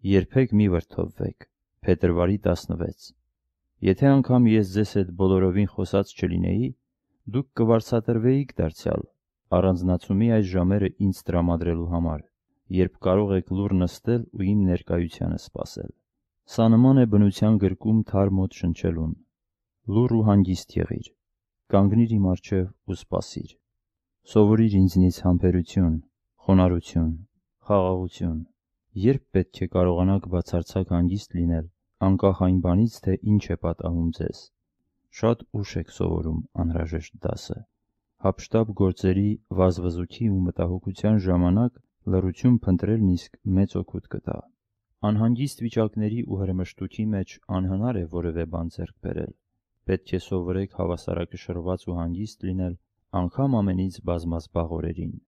Երբեք մի վրդովվեք։ Փետրվարի 16։ Եթե անգամ ես ձեզ հետ բոլորովին խոսած չլինեի, դուք կվարձատրվեիք դարձյալ առանձնացումի այս ժամերը ինձ տրամադրելու համար, երբ կարող եք լուռ նստել ու իմ ներկայությանը սպասել։ Սա նման է բնության գրկում թար մոտ շնչելուն։ Լուռ ու հանգիստ եղիր, կանգնիր իմ առջև ու սպասիր։ Սովորիր ինձնից համբերություն, խոնարհություն, խաղաղություն։ Երբ պետք է կարողանաք բացարձակ հանգիստ լինել, անկախ այն բանից, թե ինչ է պատահում ձեզ։ Շատ ուշ եք սովորում անհրաժեշտ դասը։ Հափշտապ գործերի, վազվզուքի ու մտահոգության ժամանակ լռություն փնտրելն իսկ մեծ օգուտ կտա։ Անհանգիստ վիճակների ու հրմշտույթի մեջ անհնար է որևէ բան ձեռք բերել։ Պետք է սովորեք հավասարակշռված ու հանգիստ լինել անգամ ամենից բազմազբաղ օրերին։